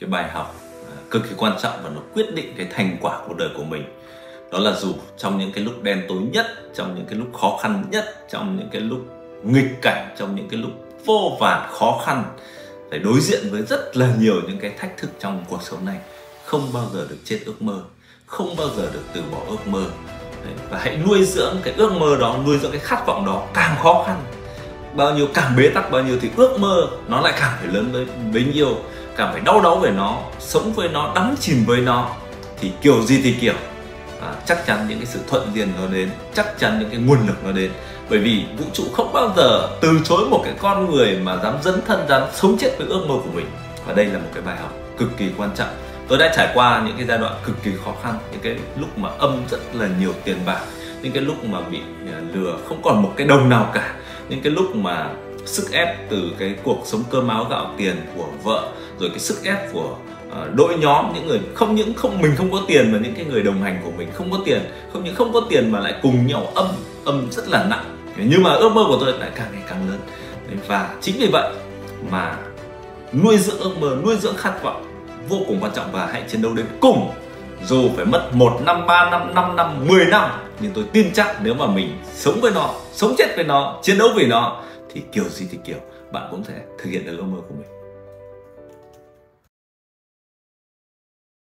cái bài học cực kỳ quan trọng và nó quyết định cái thành quả cuộc đời của mình. Đó là dù trong những cái lúc đen tối nhất, trong những cái lúc khó khăn nhất, trong những cái lúc nghịch cảnh, trong những cái lúc vô vàn khó khăn, phải đối diện với rất là nhiều những cái thách thức trong cuộc sống này, không bao giờ được chết ước mơ, không bao giờ được từ bỏ ước mơ. Và hãy nuôi dưỡng cái ước mơ đó, nuôi dưỡng cái khát vọng đó. Càng khó khăn, bao nhiêu, càng bế tắc bao nhiêu thì ước mơ nó lại càng phải lớn tới bấy nhiêu, càng phải đau đáu về nó, sống với nó, đắm chìm với nó. Thì kiểu gì thì kiểu chắc chắn những cái sự thuận duyên nó đến, chắc chắn những cái nguồn lực nó đến. Bởi vì vũ trụ không bao giờ từ chối một cái con người mà dám dấn thân, dám sống chết với ước mơ của mình. Và đây là một cái bài học cực kỳ quan trọng. Tôi đã trải qua những cái giai đoạn cực kỳ khó khăn, những cái lúc mà âm rất là nhiều tiền bạc, những cái lúc mà bị lừa không còn một cái đồng nào cả, những cái lúc mà sức ép từ cái cuộc sống cơm áo gạo tiền của vợ, rồi cái sức ép của đội nhóm, những người mình không có tiền mà những cái người đồng hành của mình không có tiền, không những không có tiền mà lại cùng nhau âm rất là nặng. Nhưng mà ước mơ của tôi lại càng ngày càng lớn. Và chính vì vậy mà nuôi dưỡng ước mơ, nuôi dưỡng khát vọng vô cùng quan trọng, và hãy chiến đấu đến cùng. Dù phải mất 1 năm, 3 năm, 5 năm, 10 năm, nhưng tôi tin chắc nếu mà mình sống với nó, sống chết với nó, chiến đấu vì nó, thì kiểu gì thì kiểu bạn cũng sẽ thực hiện được ước mơ của mình.